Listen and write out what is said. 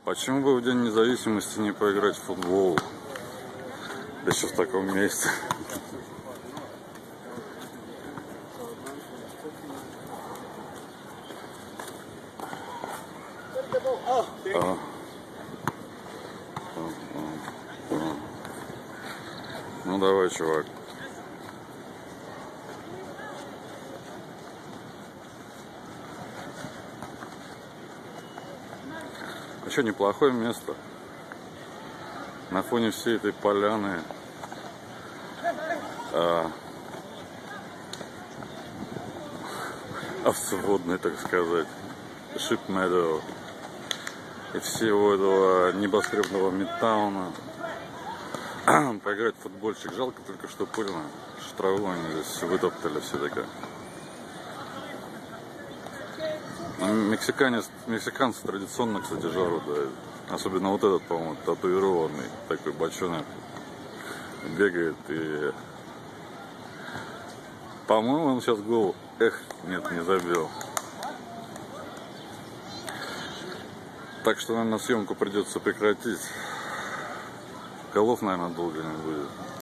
Почему бы в День независимости не поиграть в футбол? Да еще в таком месте. Ну давай, чувак. А что, неплохое место. На фоне всей этой поляны. Овцеводной, так сказать. Ship Meadow. И всего этого небоскребного Мидтауна. Поиграть в футбольчик. Жалко только, что пыльно. Что траву они здесь вытоптали все-таки. Мексиканцы традиционно, кстати, жару дают. Особенно вот этот, по-моему, татуированный, такой бочонок, бегает и... По-моему, он сейчас гол. Эх, нет, не забил. Так что, наверное, съемку придется прекратить. Голов, наверное, долго не будет.